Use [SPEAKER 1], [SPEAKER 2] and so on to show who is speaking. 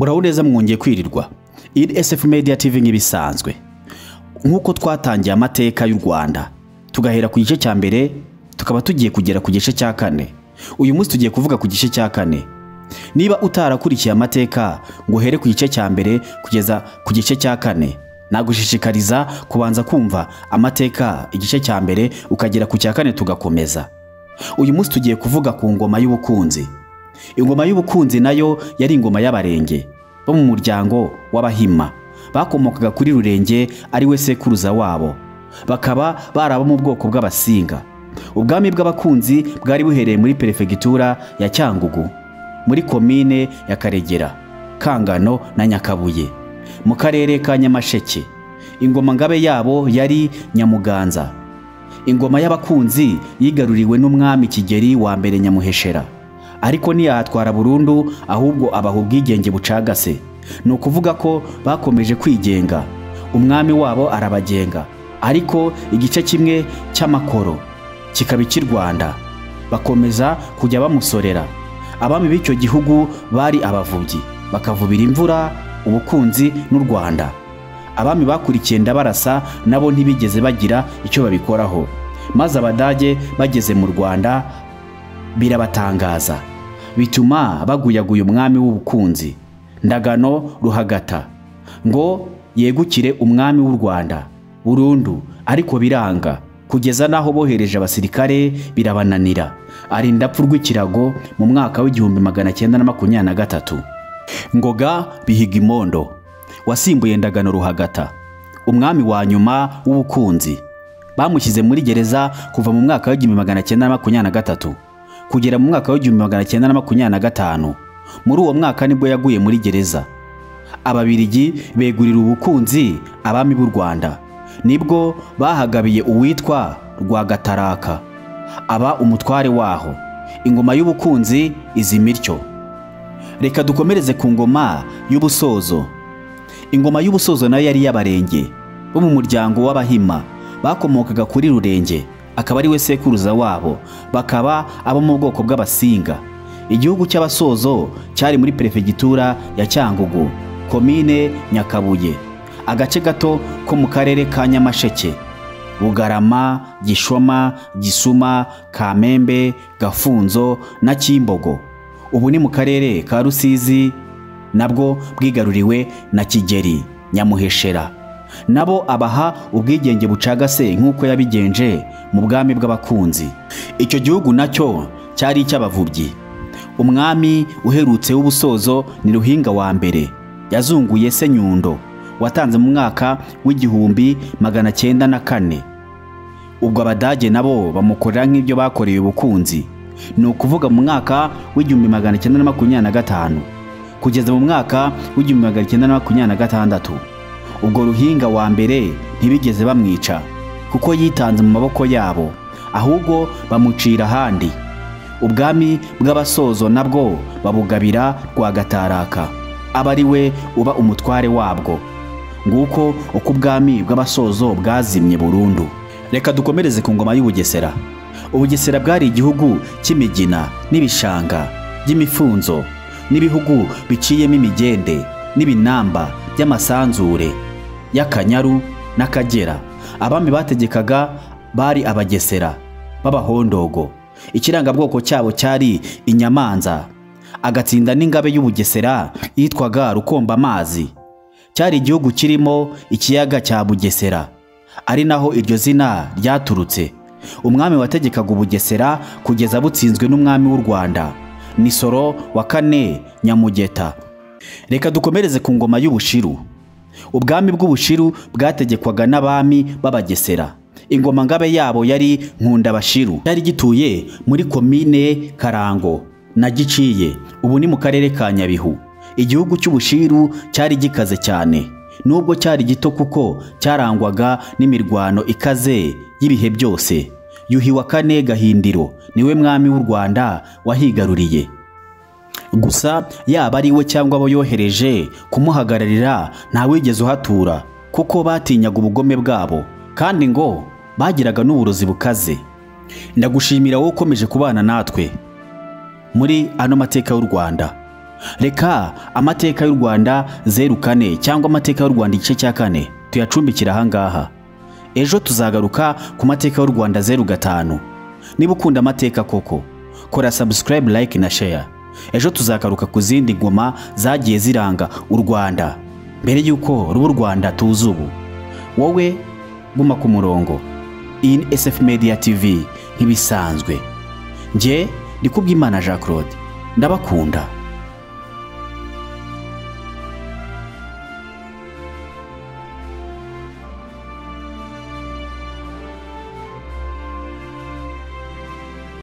[SPEAKER 1] Muraho neza mwongeye kwirirwa. Iri SF Media TV nk'ibisanzwe. Nkuko twatangiye amateka y'u Rwanda, tugahera ku gice cya mbere, tukaba tugiye kugera ku gice cya kane. Uyu munsi tugiye kuvuga ku gice cya kane. Niba utarakurikiye amateka ngo here ku gice cya mbere kugeza ku gice cya kane, nagushishikariza kubanza kumva amateka igice cya mbere ukagera ku cya kane tugakomeza. Uyu munsi tugiye kuvuga ku ngoma y'Ubukunzi. Ingoma y'Ubukunzi nayo yari ingoma y'Abarenge bo mu muryango w'Abahima, bakomokaga kuri Rurenge ari we sekuruza wabo, bakaba baraba mu bwoko bw'Abasinga. Ubwami bw'Abakunzi bwari buherereye muri Perefegitura ya CYANGUGU, muri komine ya Karengera, Kangano na Nyakabuye, mu karere ka Nyamasheke. Ingoma-Ngabe yabo yari Nyamuganza. Ingoma y'Abakunzi yigaruriwe n'umwami Kigeli I Nyamuheshera, ariko ntiyahatwara burundu, ahubwo abaha ubwigenge bucagase. Ni ukuvuga ko bakomeje kwigenga, umwami wabo arabagenga, ariko igice kimwe cy'amakoro kikaba cy'i Rwanda, bakomeza kujya bamusorera. Abami b'icyo gihugu bari abavubyi, bakavubira imvura, ubukunzi n'u Rwanda. Abami bakurikiye Ndabarasa nabo ntibigeze bagira icyo babikoraho, maze Abadage bageze mu Rwanda birabatangaza, bituma baguyaguye umwami w'Ubukunzi Ndagano Ruhagata ngo yegukire umwami w'u Rwanda burundu, ariko biranga, kugeza naho bohereje abasirikare birabananira. Arinda apfa urw'ikirago mu mwaka w'1923. Ngoga Bihigimondo wasimbuye Ndagano Ruhagata, umwami wa nyuma w'Ubukunzi, bamushyize muri gereza kuva mu mwaka w'1923 kugera mu mwaka w'1925. Muri uwo mwaka nibwo yaguye muri gereza. Ababirigi begurira Ubukunzi abami b'u Rwanda, nibwo bahagabiye uwitwa Rwagataraka aba umutware waho. Ingoma y'Ubukunzi izimityo. Reka dukomereze ku ngoma y'Ubusozo. Ingoma y'Ubusozo nayo yari y'Abarenge bo mu muryango w'Abahima, bakomokaga kuri Rurenge, akaba ari we sekuruza wabo, bakaba abo mu bwoko bw'Abasinga. Igihugu cy'Abasozo cyari muri Perefegitura ya CYANGUGU, komine Nyakabuye, agace gato ko mu karere ka Nyamasheke, Bugarama, Gishoma, Gisuma, Kamembe, Gafunzo na Kimbogo. Ubu ni mu karere ka Rusizi, nabwo bwigaruriwe na Kigeli I Nyamuheshera. Nabo abaha ubwigenge bucagase nk'uko yabigenje mu bwami bw'Abakunzi. Icyo gihugu nacyo cyari icy'abavubyi. Umwami uherutse w'Ubusozo ni Ruhinga wa mbere, yazunguye se Nyundo, watanze mu mwaka w'1904. Ubwo Abadage nabo bamukorera nk'ibyo bakoreye Ubukunzi, ni ukuvuga mu mwaka w'1925 kugeza mu mwaka w'1926. Ubwo Ruhinga wa mbere ntibigeze bamwica kuko yitanze mu maboko yabo, ahubwo bamucira ahandi. Ubwami bw'Abasozo nabwo babugabira Rwagataraka, aba ari we uba umutware wabwo. Nguko uko ubwami bw'Abasozo bwazimye burundu. Reka dukomereze ku ngoma y'Ubugesera. Ubugesera bwari igihugu cy'imigina n'ibishanga by'imifunzo n'ibihugu biciyemo imigende n'ibinamba by'amasanzure y'Akanyaru n'Akagera. Abami bategekaga bari Abagesera b'Abahondogo. Ikirangabwoko cyabo cyari inyamanza. Agatsinda n'ingabe y'Ubugesera yitwaga Rukombamazi. Cyari igihugu kirimo ikiyaga cya Bugesera, ari naho iryo zina ryaturutse. Umwami wategekaga Ubugesera kugeza butsinzwe n'umwami w'u Rwanda ni Soro wa kane Nyamugeta. Reka dukomereze ku ngoma y'Ubushiru. Ubwami bw'Ubushiru bwategekwaga n'abami b'Abagesera. Ingoma-Ngabe yabo yari Nkundabashiru, yari gituye muri komine Karango na Giciye, ubu ni mu karere ka Nyabihu. Igihugu cy'Ubushiru cyari gikaze cyane, nubwo cyari gito kuko cyarangwaga n'imirwano ikaze y'ibihe byose. Yuhi wa kane Gahindiro niwe mwami w'u Rwanda wahigaruriye. Gusa yaba ari we cyangwa abo yohereje kumuhagararira ntawigeze uhatura, kuko batinyaga ubugome bwabo, kandi ngo bagiraga n'uburozi bukaze. Ndagushimira wowe ukomeje kubana natwe muri ano mateka y'u Rwanda. Reka amateka y'u Rwanda 04 cyangwa amateka y'u Rwanda igice cya 4 tuyacumbikira ahangaha. Ejo tuzagaruka ku mateka y'u Rwanda 05. Niba ukunda amateka koko, kora subscribe, like na share. Ejo tuzagaruka ku zindi ngoma zagiye ziranga u Rwanda mbere yuko ruba u Rwanda tuzi ubu. Wowe guma ku murongo. In SF Media TV nk'ibisanzwe. Nge ndi Kubwimana Jean Claude. Ndabakunda.